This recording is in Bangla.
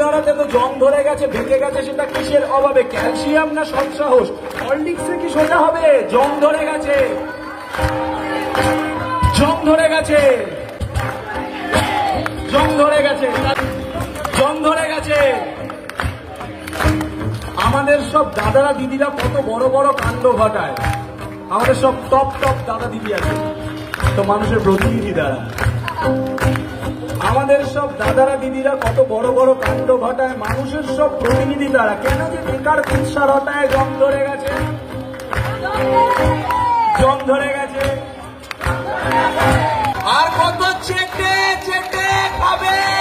দাঁড়াতে তো জং ধরে গেছে, ভেঙে গেছে, সেটা কিসের অভাবে? ক্যালসিয়াম না সৎসাহস? হরলিক্সে কি সোজা হবে? জং ধরে গেছে, জং ধরে গেছে, জং ধরে গেছে, জং ধরে গেছে। আমাদের সব দাদারা দিদিরা কত বড় বড় কাণ্ড ঘটায়, আমাদের সব টপ টপ দাদা দিদি আছে তো মানুষের প্রতিনিধি দ্বারা। আমাদের সব দাদারা দিদিরা কত বড় বড় কাণ্ড ঘটায় মানুষের সব প্রতিনিধি দ্বারা। কেন যে বেকার কুৎসা রটায়? জং ধরে গেছে, জং ধরে গেছে। আর কত চেটে চেটে খাবে?